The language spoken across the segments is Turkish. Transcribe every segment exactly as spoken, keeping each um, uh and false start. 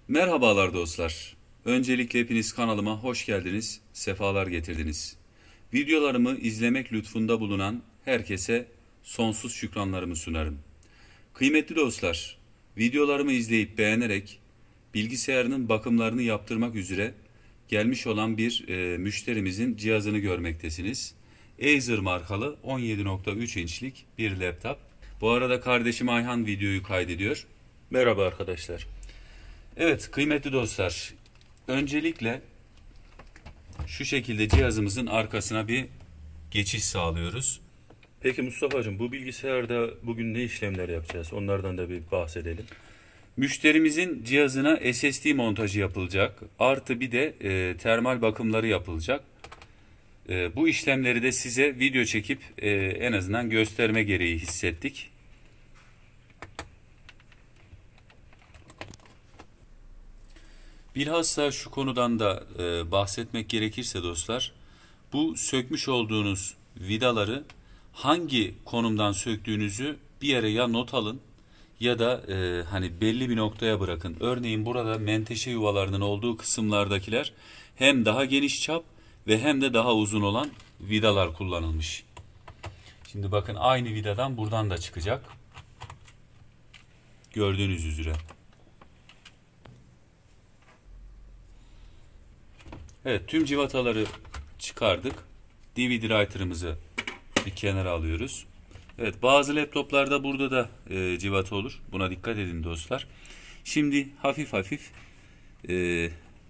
Merhabalar dostlar. Öncelikle hepiniz kanalıma hoş geldiniz, sefalar getirdiniz. Videolarımı izlemek lütfunda bulunan herkese sonsuz şükranlarımı sunarım. Kıymetli dostlar, videolarımı izleyip beğenerek bilgisayarının bakımlarını yaptırmak üzere gelmiş olan bir e, müşterimizin cihazını görmektesiniz. Acer markalı on yedi nokta üç inçlik bir laptop. Bu arada kardeşim Ayhan videoyu kaydediyor. Merhaba arkadaşlar. Evet kıymetli dostlar, öncelikle şu şekilde cihazımızın arkasına bir geçiş sağlıyoruz. Peki Mustafa'cığım, bu bilgisayarda bugün ne işlemler yapacağız? Onlardan da bir bahsedelim. Müşterimizin cihazına S S D montajı yapılacak, artı bir de e, termal bakımları yapılacak. E, bu işlemleri de size video çekip e, en azından gösterme gereği hissettik. Bilhassa şu konudan da e, bahsetmek gerekirse dostlar, bu sökmüş olduğunuz vidaları hangi konumdan söktüğünüzü bir yere ya not alın ya da e, hani belli bir noktaya bırakın. Örneğin burada menteşe yuvalarının olduğu kısımlardakiler hem daha geniş çap ve hem de daha uzun olan vidalar kullanılmış. Şimdi bakın, aynı vidadan buradan da çıkacak. Gördüğünüz üzere. Evet, tüm civataları çıkardık. D V D writer'ımızı bir kenara alıyoruz. Evet, bazı laptoplarda burada da e, civata olur. Buna dikkat edin dostlar. Şimdi hafif hafif e,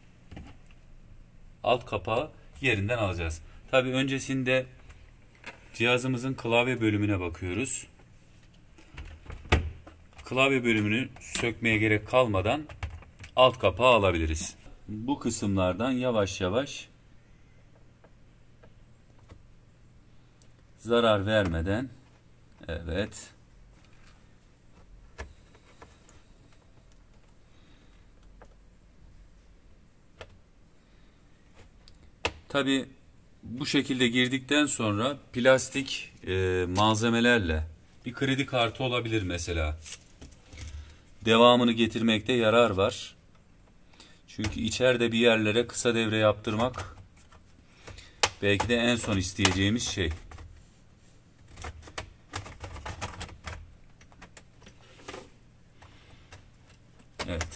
alt kapağı yerinden alacağız. Tabi öncesinde cihazımızın klavye bölümüne bakıyoruz. Klavye bölümünü sökmeye gerek kalmadan alt kapağı alabiliriz. Bu kısımlardan yavaş yavaş, zarar vermeden, evet, tabi bu şekilde girdikten sonra plastik e, malzemelerle, bir kredi kartı olabilir mesela, devamını getirmekte yarar var. Çünkü içeride bir yerlere kısa devre yaptırmak belki de en son isteyeceğimiz şey. Evet.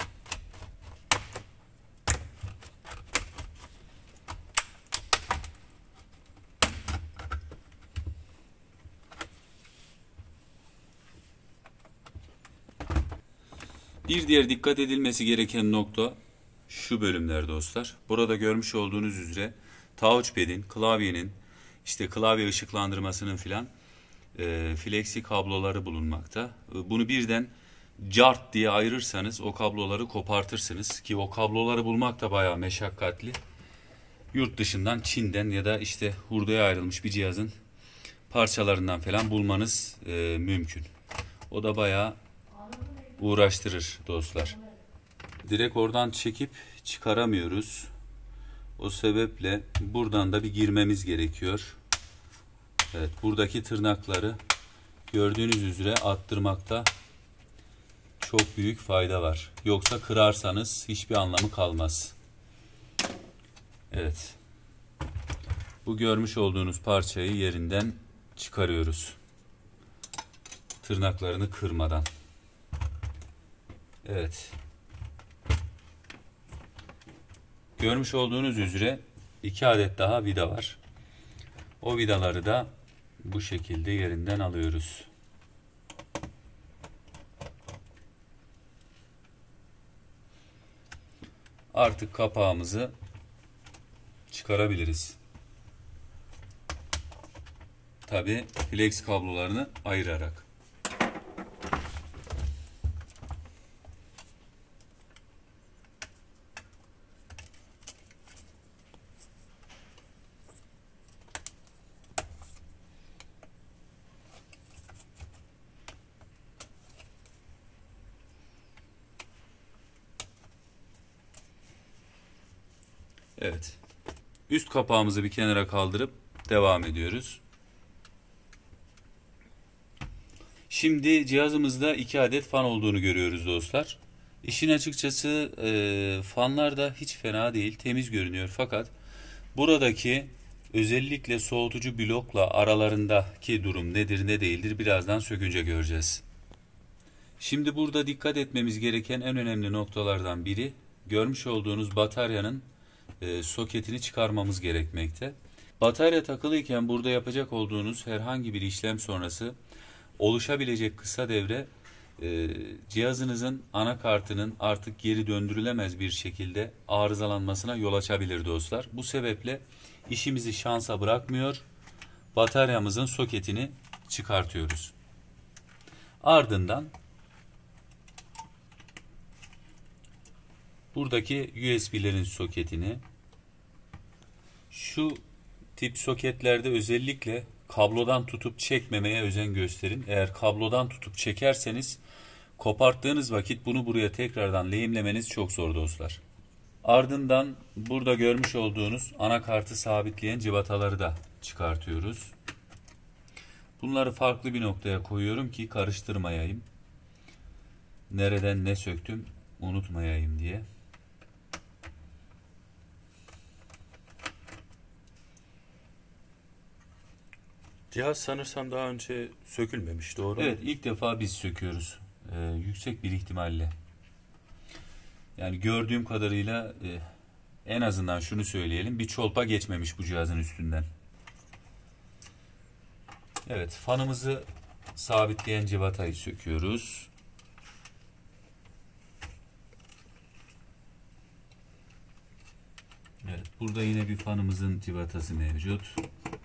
Bir diğer dikkat edilmesi gereken nokta şu bölümler dostlar. Burada görmüş olduğunuz üzere touchpad'in, klavyenin, işte klavye ışıklandırmasının filan e, flexi kabloları bulunmakta. Bunu birden cart diye ayırırsanız o kabloları kopartırsınız ki o kabloları bulmak da bayağı meşakkatli. Yurt dışından, Çin'den ya da işte hurdaya ayrılmış bir cihazın parçalarından falan bulmanız e, mümkün. O da bayağı uğraştırır dostlar. Direkt oradan çekip çıkaramıyoruz. O sebeple buradan da bir girmemiz gerekiyor. Evet, buradaki tırnakları gördüğünüz üzere attırmakta çok büyük fayda var. Yoksa kırarsanız hiçbir anlamı kalmaz. Evet. Bu görmüş olduğunuz parçayı yerinden çıkarıyoruz. Tırnaklarını kırmadan. Evet. Görmüş olduğunuz üzere iki adet daha vida var. O vidaları da bu şekilde yerinden alıyoruz. Artık kapağımızı çıkarabiliriz. Tabi flex kablolarını ayırarak. Evet. Üst kapağımızı bir kenara kaldırıp devam ediyoruz. Şimdi cihazımızda iki adet fan olduğunu görüyoruz dostlar. İşin açıkçası e, fanlar da hiç fena değil, temiz görünüyor. Fakat buradaki özellikle soğutucu blokla aralarındaki durum nedir ne değildir birazdan sökünce göreceğiz. Şimdi burada dikkat etmemiz gereken en önemli noktalardan biri, görmüş olduğunuz bataryanın e, soketini çıkarmamız gerekmekte. Batarya takılıyken burada yapacak olduğunuz herhangi bir işlem sonrası oluşabilecek kısa devre e, cihazınızın anakartının artık geri döndürülemez bir şekilde arızalanmasına yol açabilir dostlar. Bu sebeple işimizi şansa bırakmıyor, bataryamızın soketini çıkartıyoruz. Ardından buradaki U S B'lerin soketini, şu tip soketlerde özellikle kablodan tutup çekmemeye özen gösterin. Eğer kablodan tutup çekerseniz koparttığınız vakit bunu buraya tekrardan lehimlemeniz çok zor dostlar. Ardından burada görmüş olduğunuz anakartı sabitleyen cıvataları da çıkartıyoruz. Bunları farklı bir noktaya koyuyorum ki karıştırmayayım. Nereden ne söktüm unutmayayım diye. Cihaz sanırsam daha önce sökülmemiş, doğru mu? Evet, ilk defa biz söküyoruz. Ee, yüksek bir ihtimalle. Yani gördüğüm kadarıyla e, en azından şunu söyleyelim. Bir çolpa geçmemiş bu cihazın üstünden. Evet, fanımızı sabitleyen civatayı söküyoruz. Evet, burada yine bir fanımızın civatası mevcut.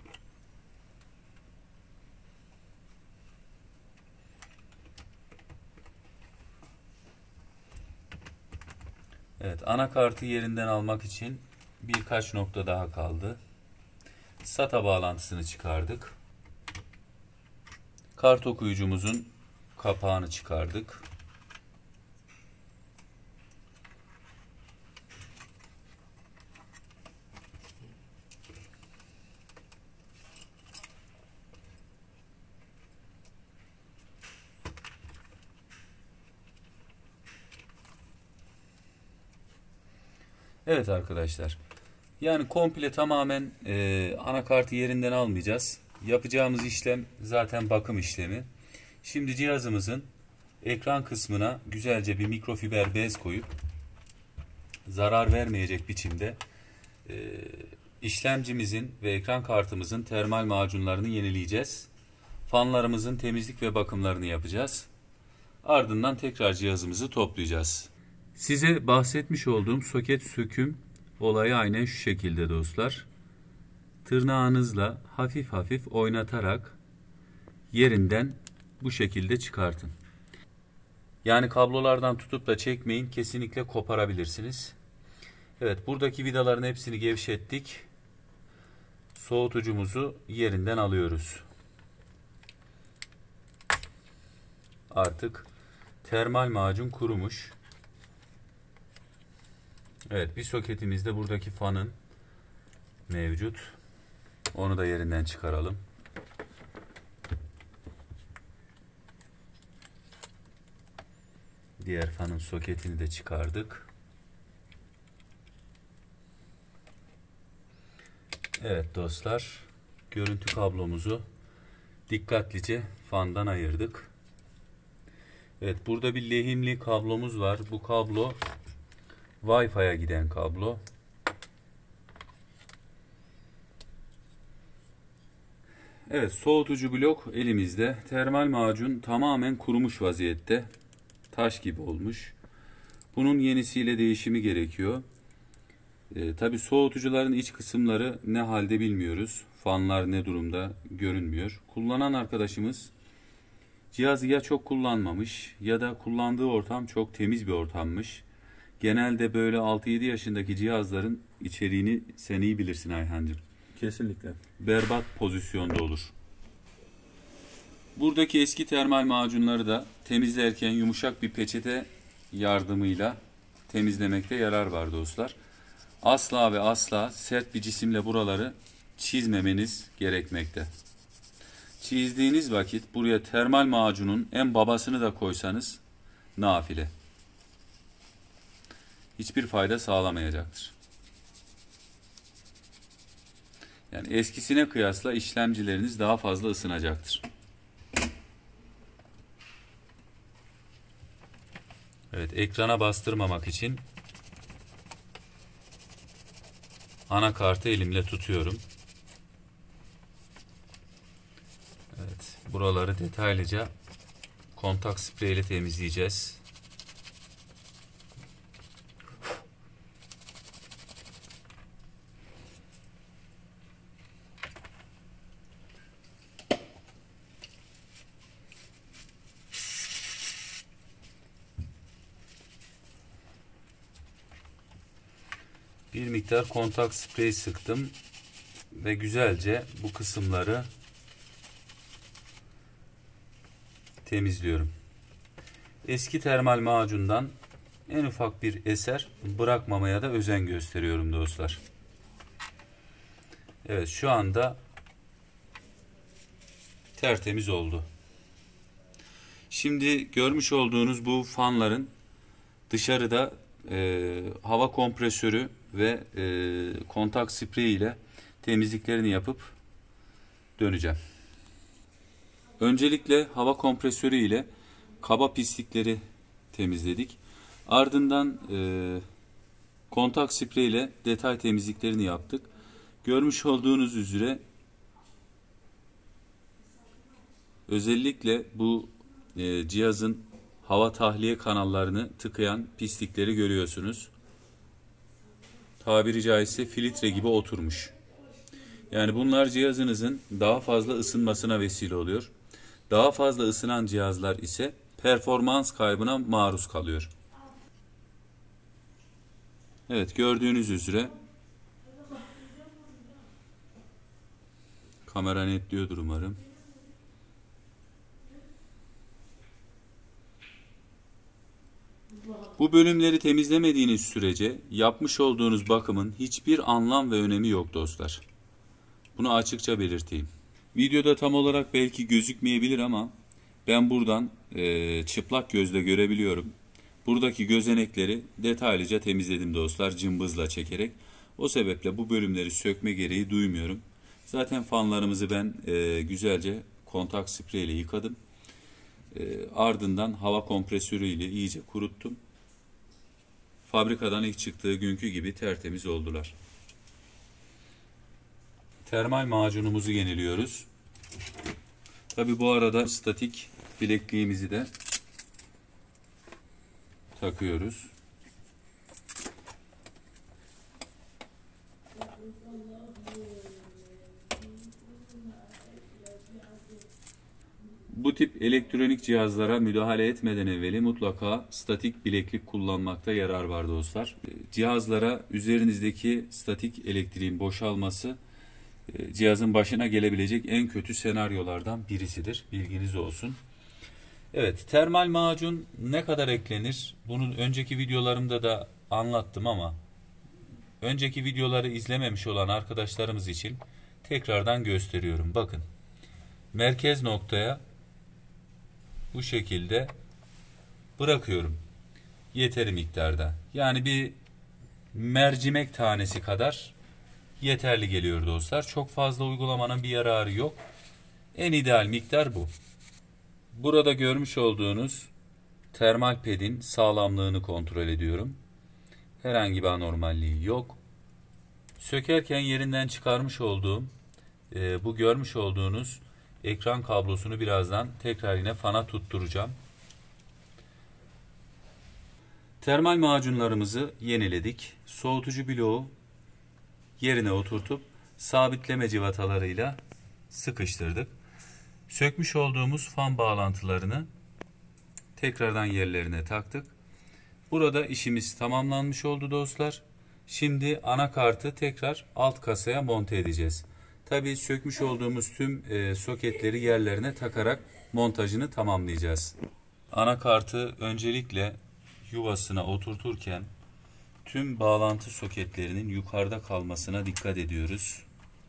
Evet, anakartı yerinden almak için birkaç nokta daha kaldı. SATA bağlantısını çıkardık. Kart okuyucumuzun kapağını çıkardık. Evet arkadaşlar. Yani komple tamamen e, anakartı yerinden almayacağız. Yapacağımız işlem zaten bakım işlemi. Şimdi cihazımızın ekran kısmına güzelce bir mikrofiber bez koyup zarar vermeyecek biçimde e, işlemcimizin ve ekran kartımızın termal macunlarını yenileyeceğiz. Fanlarımızın temizlik ve bakımlarını yapacağız. Ardından tekrar cihazımızı toplayacağız. Size bahsetmiş olduğum soket söküm olayı aynen şu şekilde dostlar. Tırnağınızla hafif hafif oynatarak yerinden bu şekilde çıkartın. Yani kablolardan tutup da çekmeyin, kesinlikle koparabilirsiniz. Evet, buradaki vidaların hepsini gevşettik. Soğutucumuzu yerinden alıyoruz. Artık termal macun kurumuş. Evet, bir soketimizde buradaki fanın mevcut. Onu da yerinden çıkaralım. Diğer fanın soketini de çıkardık. Evet dostlar, görüntü kablomuzu dikkatlice fandan ayırdık. Evet, burada bir lehimli kablomuz var. Bu kablo Wi-Fi'ye giden kablo. Evet, soğutucu blok elimizde. Termal macun tamamen kurumuş vaziyette. Taş gibi olmuş. Bunun yenisiyle değişimi gerekiyor. E, tabii soğutucuların iç kısımları ne halde bilmiyoruz. Fanlar ne durumda görünmüyor. Kullanan arkadaşımız cihazı ya çok kullanmamış ya da kullandığı ortam çok temiz bir ortammış. Genelde böyle altı yedi yaşındaki cihazların içeriğini sen iyi bilirsin Ayhancığım. Kesinlikle. Berbat pozisyonda olur. Buradaki eski termal macunları da temizlerken yumuşak bir peçete yardımıyla temizlemekte yarar var dostlar. Asla ve asla sert bir cisimle buraları çizmemeniz gerekmekte. Çizdiğiniz vakit buraya termal macunun en babasını da koysanız nafile. hiçbir fayda sağlamayacaktır. Yani eskisine kıyasla işlemcileriniz daha fazla ısınacaktır. Evet, ekrana bastırmamak için anakartı elimle tutuyorum. Evet, buraları detaylıca kontak spreyle temizleyeceğiz. Bir miktar kontak sprey sıktım ve güzelce bu kısımları temizliyorum. Eski termal macundan en ufak bir eser bırakmamaya da özen gösteriyorum dostlar. Evet, şu anda tertemiz oldu. Şimdi görmüş olduğunuz bu fanların dışarıda e, hava kompresörü ve e, kontak sprey ile temizliklerini yapıp döneceğim. Öncelikle hava kompresörü ile kaba pislikleri temizledik. Ardından e, kontak sprey ile detay temizliklerini yaptık. Görmüş olduğunuz üzere özellikle bu e, cihazın hava tahliye kanallarını tıkayan pislikleri görüyorsunuz. Tabiri caizse filtre gibi oturmuş. Yani bunlar cihazınızın daha fazla ısınmasına vesile oluyor. Daha fazla ısınan cihazlar ise performans kaybına maruz kalıyor. Evet, gördüğünüz üzere kamera netliyordur umarım. Bu bölümleri temizlemediğiniz sürece yapmış olduğunuz bakımın hiçbir anlam ve önemi yok dostlar. Bunu açıkça belirteyim. Videoda tam olarak belki gözükmeyebilir ama ben buradan e, çıplak gözle görebiliyorum. Buradaki gözenekleri detaylıca temizledim dostlar, cımbızla çekerek. O sebeple bu bölümleri sökme gereği duymuyorum. Zaten fanlarımızı ben e, güzelce kontak sprey ile yıkadım. E, ardından hava kompresörü ile iyice kuruttum. Fabrikadan ilk çıktığı günkü gibi tertemiz oldular. Termal macunumuzu yeniliyoruz. Tabi bu arada statik bilekliğimizi de takıyoruz. Bu tip elektronik cihazlara müdahale etmeden evveli mutlaka statik bileklik kullanmakta yarar var dostlar. Cihazlara üzerinizdeki statik elektriğin boşalması cihazın başına gelebilecek en kötü senaryolardan birisidir. Bilginiz olsun. Evet, termal macun ne kadar eklenir? Bunu önceki videolarımda da anlattım ama önceki videoları izlememiş olan arkadaşlarımız için tekrardan gösteriyorum. Bakın, merkez noktaya bu şekilde bırakıyorum. Yeteri miktarda. Yani bir mercimek tanesi kadar yeterli geliyor dostlar. Çok fazla uygulamanın bir yararı yok. En ideal miktar bu. Burada görmüş olduğunuz termal pedin sağlamlığını kontrol ediyorum. Herhangi bir anormalliği yok. Sökerken yerinden çıkarmış olduğum e, bu görmüş olduğunuz ekran kablosunu birazdan tekrar yine fana tutturacağım. Termal macunlarımızı yeniledik. Soğutucu bloğu yerine oturtup sabitleme civatalarıyla sıkıştırdık. Sökmüş olduğumuz fan bağlantılarını tekrardan yerlerine taktık. Burada işimiz tamamlanmış oldu dostlar. Şimdi anakartı tekrar alt kasaya monte edeceğiz. Tabii sökmüş olduğumuz tüm e, soketleri yerlerine takarak montajını tamamlayacağız. Anakartı öncelikle yuvasına oturturken tüm bağlantı soketlerinin yukarıda kalmasına dikkat ediyoruz.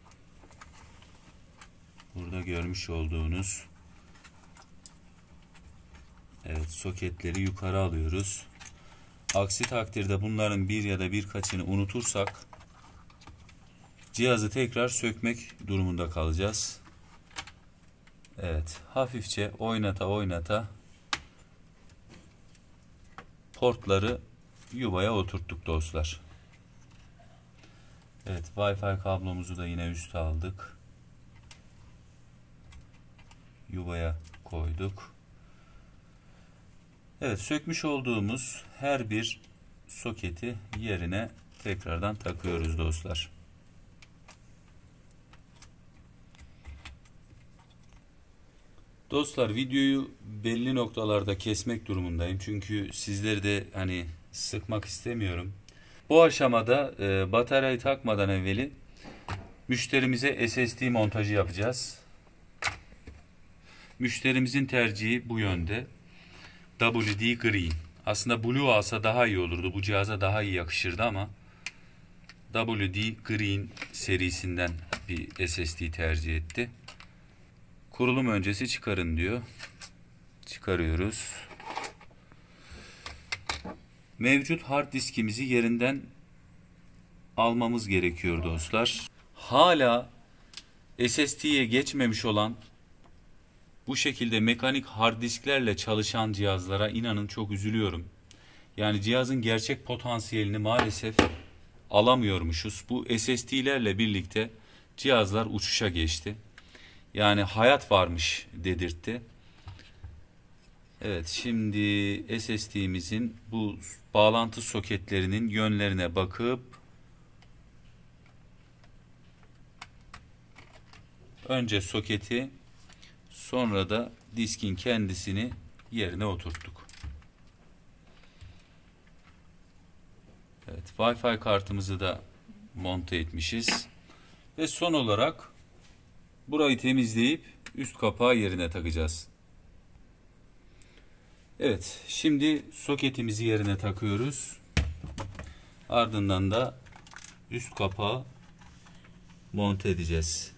Burada görmüş olduğunuz evet soketleri yukarı alıyoruz. Aksi takdirde bunların bir ya da birkaçını unutursak cihazı tekrar sökmek durumunda kalacağız. Evet, hafifçe oynata oynata portları yuvaya oturttuk dostlar. Evet, Wi-Fi kablomuzu da yine üste aldık. Yuvaya koyduk. Evet, sökmüş olduğumuz her bir soketi yerine tekrardan takıyoruz dostlar. Dostlar, videoyu belli noktalarda kesmek durumundayım. Çünkü sizleri de hani sıkmak istemiyorum. Bu aşamada e, bataryayı takmadan evveli müşterimize S S D montajı yapacağız. Müşterimizin tercihi bu yönde. W D Green. Aslında Blue alsa daha iyi olurdu. Bu cihaza daha iyi yakışırdı ama W D Green serisinden bir S S D tercih etti. Kurulum öncesi çıkarın diyor. Çıkarıyoruz. Mevcut hard diskimizi yerinden almamız gerekiyor dostlar. Hala S S D'ye geçmemiş olan bu şekilde mekanik hard disklerle çalışan cihazlara inanın çok üzülüyorum. Yani cihazın gerçek potansiyelini maalesef alamıyormuşuz. Bu S S D'lerle birlikte cihazlar uçuşa geçti. Yani hayat varmış dedirtti. Evet, şimdi S S D'mizin bu bağlantı soketlerinin yönlerine bakıp önce soketi, sonra da diskin kendisini yerine oturttuk. Evet, Wi-Fi kartımızı da monte etmişiz. Ve son olarak burayı temizleyip üst kapağı yerine takacağız. Evet, şimdi soketimizi yerine takıyoruz. Ardından da üst kapağı monte edeceğiz.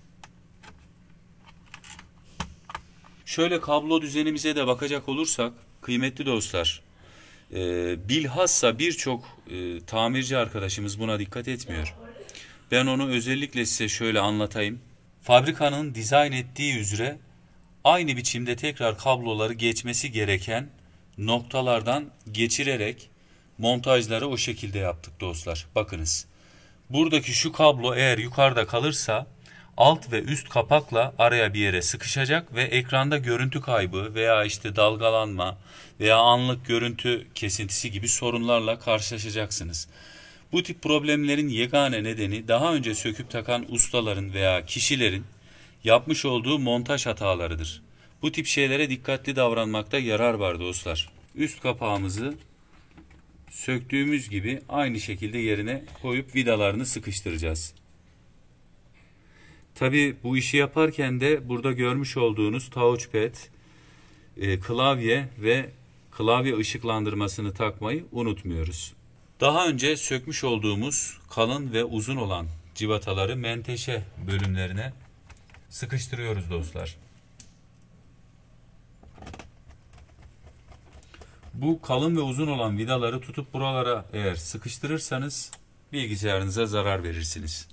Şöyle kablo düzenimize de bakacak olursak kıymetli dostlar, e, bilhassa birçok e, tamirci arkadaşımız buna dikkat etmiyor. Ben onu özellikle size şöyle anlatayım. Fabrikanın dizayn ettiği üzere aynı biçimde tekrar kabloları geçmesi gereken noktalardan geçirerek montajları o şekilde yaptık dostlar. Bakınız, buradaki şu kablo eğer yukarıda kalırsa alt ve üst kapakla araya bir yere sıkışacak ve ekranda görüntü kaybı veya işte dalgalanma veya anlık görüntü kesintisi gibi sorunlarla karşılaşacaksınız. Bu tip problemlerin yegane nedeni daha önce söküp takan ustaların veya kişilerin yapmış olduğu montaj hatalarıdır. Bu tip şeylere dikkatli davranmakta yarar var dostlar. Üst kapağımızı söktüğümüz gibi aynı şekilde yerine koyup vidalarını sıkıştıracağız. Tabi bu işi yaparken de burada görmüş olduğunuz touchpad, e, klavye ve klavye ışıklandırmasını takmayı unutmuyoruz. Daha önce sökmüş olduğumuz kalın ve uzun olan civataları menteşe bölümlerine sıkıştırıyoruz dostlar. Bu kalın ve uzun olan vidaları tutup buralara eğer sıkıştırırsanız bilgisayarınıza zarar verirsiniz.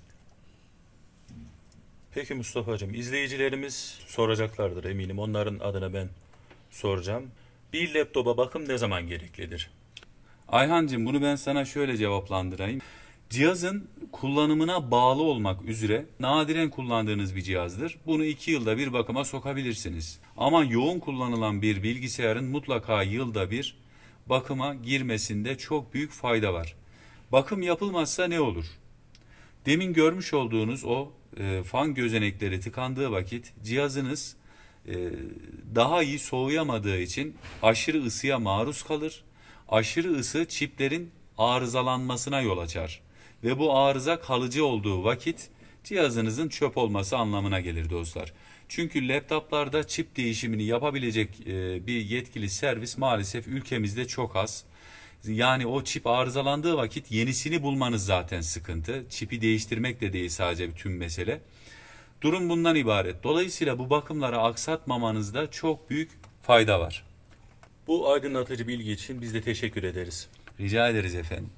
Peki Mustafa'cığım, izleyicilerimiz soracaklardır eminim. Onların adına ben soracağım. Bir laptopa bakım ne zaman gereklidir? Ayhancığım, bunu ben sana şöyle cevaplandırayım. Cihazın kullanımına bağlı olmak üzere nadiren kullandığınız bir cihazdır. Bunu iki yılda bir bakıma sokabilirsiniz. Ama yoğun kullanılan bir bilgisayarın mutlaka yılda bir bakıma girmesinde çok büyük fayda var. Bakım yapılmazsa ne olur? Demin görmüş olduğunuz o e, fan gözenekleri tıkandığı vakit cihazınız e, daha iyi soğuyamadığı için aşırı ısıya maruz kalır. Aşırı ısı çiplerin arızalanmasına yol açar. Ve bu arıza kalıcı olduğu vakit cihazınızın çöp olması anlamına gelir dostlar. Çünkü laptoplarda çip değişimini yapabilecek e, bir yetkili servis maalesef ülkemizde çok az. Yani o çip arızalandığı vakit yenisini bulmanız zaten sıkıntı. Çipi değiştirmek de değil sadece tüm mesele. Durum bundan ibaret. Dolayısıyla bu bakımları aksatmamanızda çok büyük fayda var. Bu aydınlatıcı bilgi için biz de teşekkür ederiz. Rica ederiz efendim.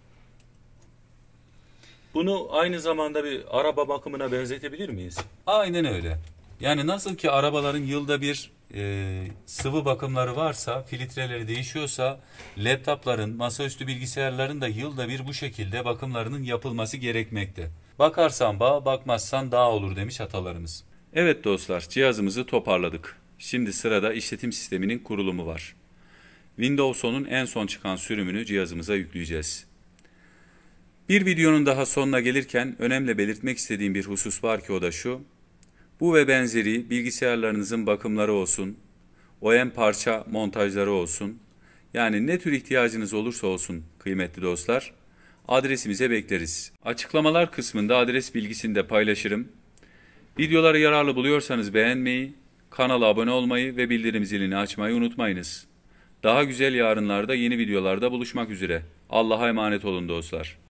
Bunu aynı zamanda bir araba bakımına benzetebilir miyiz? Aynen öyle. Yani nasıl ki arabaların yılda bir e, sıvı bakımları varsa, filtreleri değişiyorsa, laptopların, masaüstü bilgisayarların da yılda bir bu şekilde bakımlarının yapılması gerekmekte. Bakarsan bağ, bakmazsan dağ olur demiş atalarımız. Evet dostlar, cihazımızı toparladık. Şimdi sırada işletim sisteminin kurulumu var. Windows on'un en son çıkan sürümünü cihazımıza yükleyeceğiz. Bir videonun daha sonuna gelirken önemli belirtmek istediğim bir husus var ki o da şu. Bu ve benzeri bilgisayarlarınızın bakımları olsun, O E M parça montajları olsun, yani ne tür ihtiyacınız olursa olsun kıymetli dostlar, adresimize bekleriz. Açıklamalar kısmında adres bilgisini de paylaşırım. Videoları yararlı buluyorsanız beğenmeyi, kanala abone olmayı ve bildirim zilini açmayı unutmayınız. Daha güzel yarınlarda yeni videolarda buluşmak üzere. Allah'a emanet olun dostlar.